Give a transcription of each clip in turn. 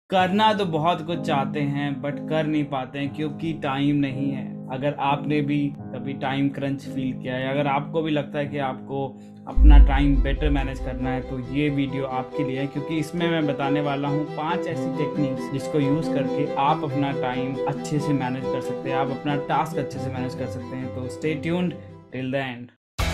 करना तो बहुत कुछ चाहते हैं बट कर नहीं पाते हैं क्योंकि टाइम नहीं है। अगर आपने भी कभी टाइम क्रंच फील किया है, अगर आपको भी लगता है कि आपको अपना टाइम बेटर मैनेज करना है, तो ये वीडियो आपके लिए है, क्योंकि इसमें मैं बताने वाला हूँ 5 ऐसी टेक्निक्स जिसको यूज़ करके आप अपना टाइम अच्छे से मैनेज कर सकते हैं, आप अपना टास्क अच्छे से मैनेज कर सकते हैं। तो stay tuned till the end.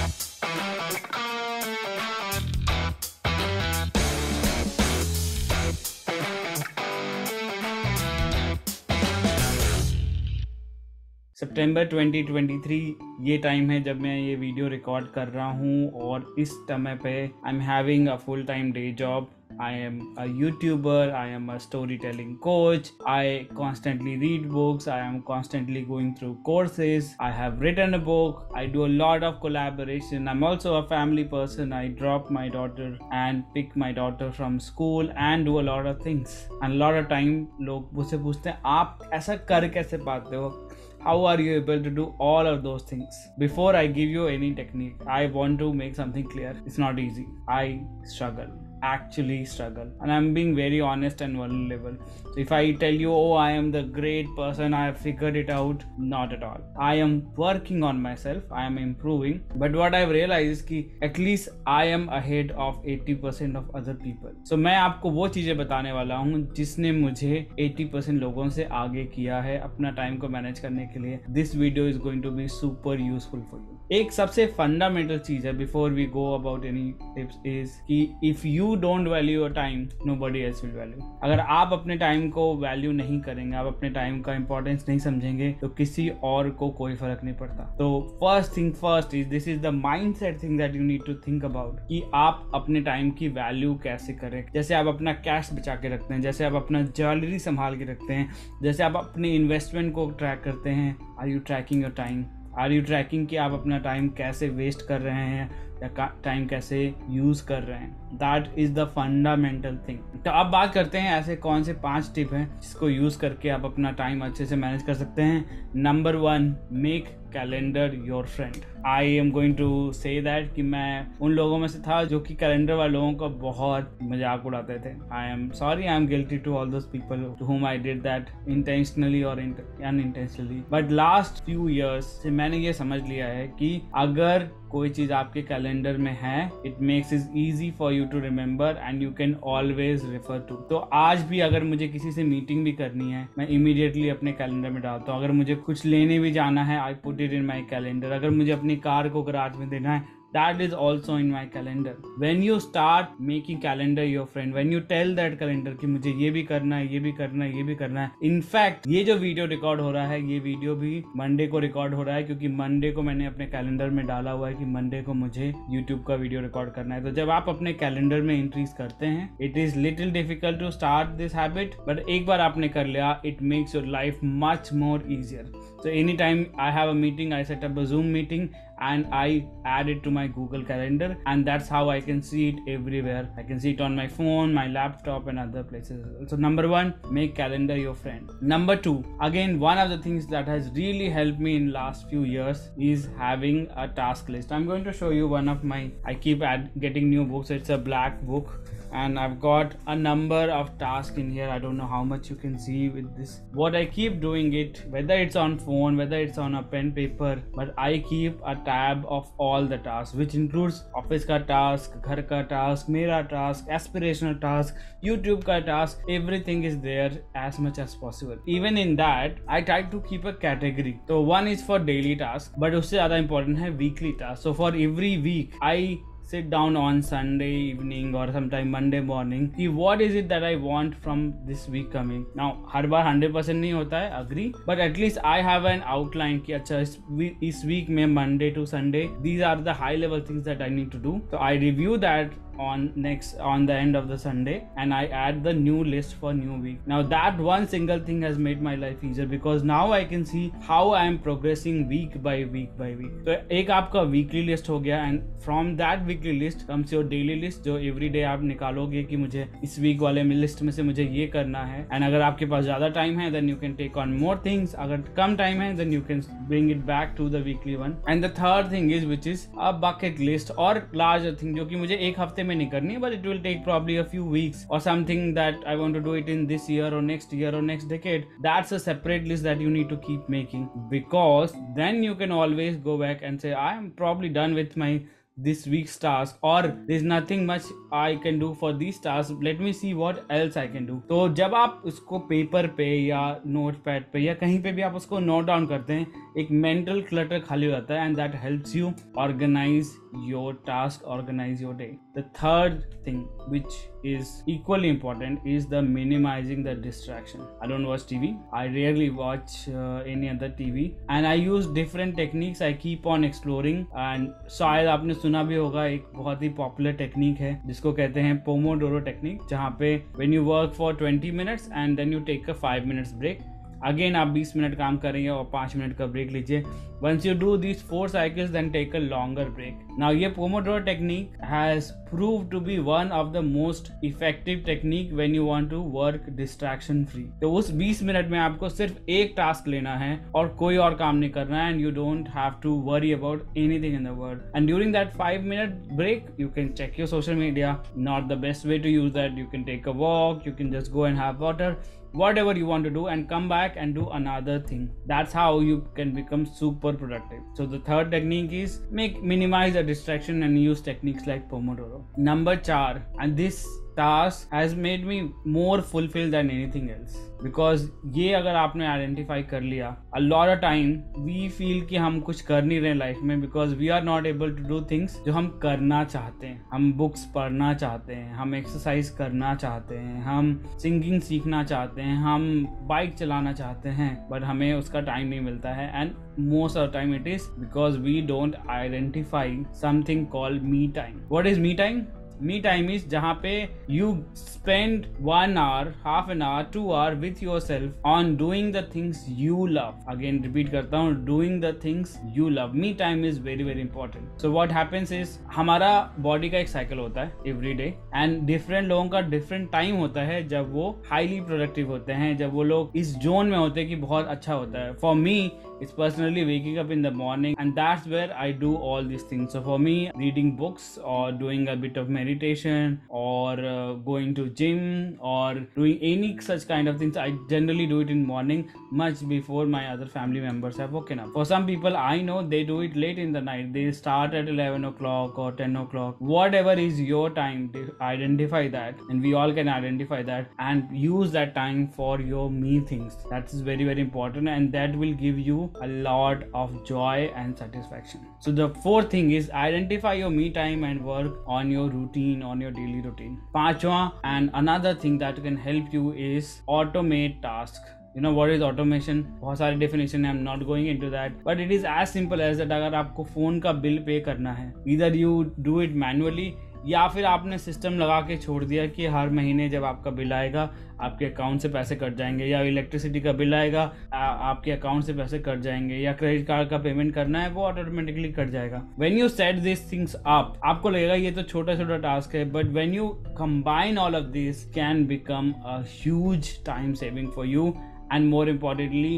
सितंबर 2023 ये टाइम है जब मैं ये वीडियो रिकॉर्ड कर रहा हूँ, और इस समय पे I am having a full time day job. I am a YouTuber, I am a storytelling coach, I constantly read books, I am constantly going through courses, I have written a book, I do a lot of collaboration, I'm also a family person, I drop my daughter and pick my daughter from school and do a lot of things. And a lot of time लोग मुझसे पूछते हैं आप ऐसा कर कैसे पाते हो? How are you able to do all of those things? Before I give you any technique, I want to make something clear. It's not easy. I actually struggle, and I'm being very honest and vulnerable. So if I tell you, oh, I am the great person, I have figured it out, not at all. I am working on myself, I am improving, but what I've realized is कि at least I am ahead of 80% of other people. So मैं आपको वो चीजें बताने वाला हूँ जिसने मुझे 80% लोगों से आगे किया है अपना टाइम को मैनेज करने के लिए. This video is going to be super useful for you. एक सबसे फंडामेंटल चीज है before we go about any tips is कि if you don't value your time, nobody else will value. अगर आप अपने टाइम को वैल्यू नहीं करेंगे, आप अपने टाइम का इंपॉर्टेंस नहीं समझेंगे, तो किसी और को कोई फर्क नहीं पड़ता. तो first thing first is this is the mindset thing that you need to think about कि आप अपने टाइम की वैल्यू कैसे करें. जैसे आप अपना कैश बचा के रखते हैं, जैसे आप अपना ज्वेलरी संभाल के रखते हैं, जैसे आप अपने इन्वेस्टमेंट को ट्रैक करते हैं. Are you tracking your time? Are you tracking कि आप अपना टाइम कैसे वेस्ट कर रहे हैं या टाइम कैसे यूज़ कर रहे हैं? That is the fundamental thing. तो अब बात करते हैं ऐसे कौन से 5 टिप हैं जिसको यूज़ करके आप अपना टाइम अच्छे से मैनेज कर सकते हैं. Number 1, make calendar your friend. I am going to say that कि मैं उन लोगों में से था जो कि कैलेंडर वाले लोगों का बहुत मजाक उड़ाते थे. I am sorry, I am guilty to all those people to whom I did that intentionally और unintentionally. But last few years से मैंने ये समझ लिया है कि अगर कोई चीज आपके कैलेंडर में है, it makes it easy for you to remember and you can always refer to. तो आज भी अगर मुझे किसी से मीटिंग भी करनी है, मैं इमीडिएटली अपने कैलेंडर में डालता हूँ. अगर मुझे कुछ लेने भी जाना है, I put it in my calendar. अगर मुझे अपनी कार को गराज में देना है, that is also in my calendar. When you start making calendar your friend, when you tell that calendar कि मुझे ये भी करना है, ये भी करना है, ये भी करना है. इनफैक्ट ये जो वीडियो रिकॉर्ड हो रहा है, ये वीडियो भी मंडे को रिकॉर्ड हो रहा है, क्योंकि मंडे को मैंने अपने कैलेंडर में डाला हुआ है कि मंडे को मुझे यूट्यूब का वीडियो रिकॉर्ड करना है. तो जब आप अपने कैलेंडर में एंट्रीज करते हैं, it is little difficult to start this habit, but एक बार आपने कर लिया, it makes your life much more easier. So anytime I have a meeting, I set up a Zoom meeting and I add it to my Google Calendar, and that's how I can see it everywhere. I can see it on my phone, my laptop and other places. So number 1, make calendar your friend. Number 2, again, one of the things that has really helped me in last few years is having a task list. I'm going to show you one of my, I keep getting new books. It's a black book and I've got a number of tasks in here. I don't know how much you can see with this. What I keep doing it, whether it's on phone, whether it's on a pen paper, but I keep a tab of all the tasks, which includes office ka task, ghar ka task, mera task, aspirational task, YouTube ka task. Everything is there as much as possible. Even in that, I try to keep a category. So one is for daily task, but usse zyada important hai weekly task. So for every week, I sit down on Sunday evening or sometime Monday morning कि what is it that I want from this week coming. Now हर बार 100% नहीं होता है, agree, but at least I have an outline कि अच्छा इस week में Monday to Sunday these are the high level things that I need to do. So I review that on the end of the Sunday and I add the new list for new week. Now that one single thing has made my life easier because now I can see how I am progressing week by week by week. तो एक आपका weekly list हो गया, and from that weekly list comes your daily list जो everyday आप निकालोगे कि मुझे इस week वाले लिस्ट में से मुझे ये करना है. And अगर आपके पास ज़्यादा टाइम है then you can take on more things. अगर कम टाइम है then you can bring it back to the weekly one. And the third thing is which is a bucket list और larger thing जो कि मुझे एक हफ्ते हफ्ते में नहीं करनी, but it will take probably a few weeks और something that I want to do it in this year और next decade. That's a separate list that you need to keep making, because then you can always go back and say I am probably done with my this week's task or there's nothing much I can do for these tasks, let me see what else I can do. तो जब आप उसको paper पे या note pad पे या कहीं पे भी आप उसको नोट डाउन करते हैं, एक मेंटल क्लटर खाली हो जाता है and that helps you organise your task, organise your day. The third thing which is equally important is the minimizing the distraction. I don't watch TV. I rarely watch any other TV and I use different techniques. I keep on exploring and शायद आपने सुना भी होगा, एक बहुत ही popular technique है जिसको कहते हैं पोमोडोरो टेक्निक, जहाँ पे when you work for 20 minutes and then you take a 5 minutes break. Again आप 20 मिनट काम करेंगे और 5 मिनट का ब्रेक लीजिए. Once you do this 4 cycles then take a longer break. Now ये pomodoro technique has prove to be one of the most effective technique when you want to work distraction free. तो उस 20 minute में आपको सिर्फ एक task लेना है और कोई और काम नहीं करना है, and you don't have to worry about anything in the world. And during that 5 minute break you can check your social media. Not the best way to use that. You can take a walk, you can just go and have water, whatever you want to do, and come back and do another thing. That's how you can become super productive. So the third technique is minimize the distraction and use techniques like Pomodoro. Number 4, and this task has made me more fulfilled than anything else, because ये अगर आपने identify कर लिया, a lot of time we feel कि हम कुछ कर नहीं रहे लाइफ में because we are not able to do things जो हम करना चाहते हैं. हम बुक्स पढ़ना चाहते हैं, हम एक्सरसाइज करना चाहते हैं, हम सिंगिंग सीखना चाहते हैं, हम बाइक चलाना चाहते हैं, बट हमें उसका टाइम नहीं मिलता है. And most of the time it is because we don't identify something called me time. What is me time? Me time is जहाँ पे you spend 1 hour, half an hour, 2 hour with yourself on doing the things you love. Again repeat करता हूँ, doing the things you love. Me time is very very important. So what happens is हमारा body का एक cycle होता है every day, and different लोगों का different time होता है जब वो हाईली प्रोडक्टिव होते हैं, जब वो लोग इस जोन में होते हैं कि बहुत अच्छा होता है. For me it's personally waking up in the morning, and that's where I do all these things. So for me, reading books or doing a bit of meditation or going to gym or doing any such kind of things, I generally do it in morning much before my other family members have woken up. For some people I know, they do it late in the night. They start at 11 o'clock or 10 o'clock. Whatever is your time, identify that, and we all can identify that and use that time for your me things. That is very very important, and that will give you a lot of joy and satisfaction. So the fourth thing is identify your me time and work on your routine, on your daily routine. पांचवा, and another thing that can help you is automate task. You know what is automation? बहुत सारी definition है, I'm not going into that, but it is as simple as that. अगर आपको phone का bill pay करना है, either you do it manually या फिर आपने सिस्टम लगा के छोड़ दिया कि हर महीने जब आपका बिल आएगा आपके अकाउंट से पैसे कट जाएंगे, या इलेक्ट्रिसिटी का बिल आएगा आपके अकाउंट से पैसे कट जाएंगे, या क्रेडिट कार्ड का पेमेंट करना है वो ऑटोमेटिकली कट जाएगा. When you set this things up, आपको लगेगा ये तो छोटा छोटा टास्क है, but when you combine all of this can become a huge time saving for you, and more importantly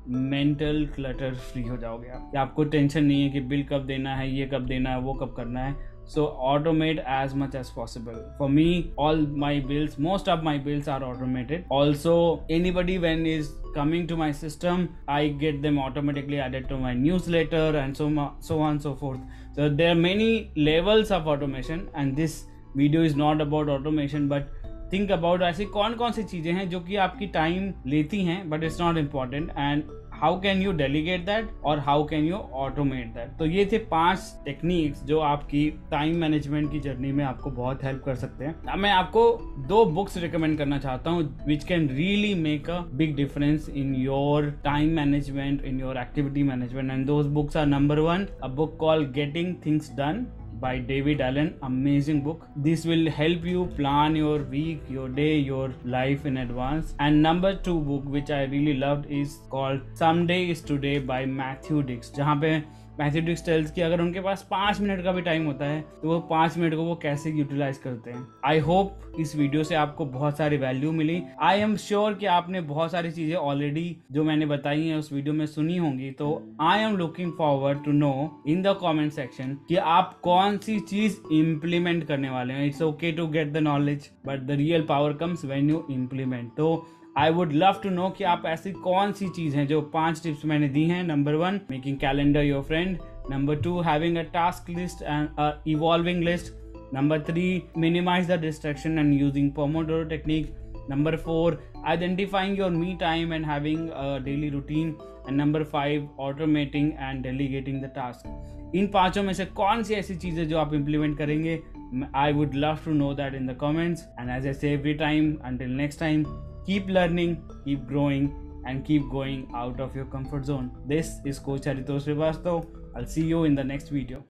mental clutter free हो जाओगे आप. आपको टेंशन नहीं है कि बिल कब देना है, ये कब देना है, वो कब करना है. So automate as much as possible. For me, all my bills, most of my bills are automated. Also, anybody when is coming to my system, I get them automatically added to my newsletter and so on and so forth. So there are many levels of automation, and this video is not about automation, but think about ऐसी कौन कौन सी चीजें हैं जो कि आपकी time लेती हैं but it's not important, and how can you delegate that और how can you automate that. तो ये थे 5 टेक्निक्स जो आपकी टाइम मैनेजमेंट की जर्नी में आपको बहुत हेल्प कर सकते हैं. अब मैं आपको 2 बुक्स रिकमेंड करना चाहता हूँ which can really make a big difference in your time management, in your activity management, and those books are number 1, a book called Getting Things Done by David Allen. Amazing book. This will help you plan your week, your day, your life in advance. And number 2 book which I really loved is called Someday is Today by Matthew Dicks, जहाँ पे Matthew डिक्सटेल्स की अगर उनके पास 5 minute का भी time होता है तो वो 5 मिनट को वो कैसे यूटिलाइज करते हैं। आई होप इस वीडियो से आपको बहुत सारी वैल्यू मिली। आई एम श्योर कि आपने बहुत सारी चीजें ऑलरेडी जो मैंने बताई हैं उस वीडियो में सुनी होंगी। तो I am looking forward to know in the comment section कि आप कौन सी चीज इम्प्लीमेंट करने वाले हैं। It's okay to get the knowledge but the real power comes when you implement. तो I would love to know कि आप ऐसी कौन सी चीज हैं जो 5 टिप्स मैंने दी हैं। Number 1, making calendar your friend. Number 2, having a task list and a evolving list. Number 3, minimize the distraction and using Pomodoro technique. Number 4, identifying your me time and having a daily routine. And number 5, automating and delegating the task. इन पांचों में से कौन सी ऐसी चीजें जो आप implement करेंगे? I would love to know that in the comments. And as I say every time, until next time, keep learning, keep growing, and keep going out of your comfort zone. This is Coach Haritosh Srivastav. I'll see you in the next video.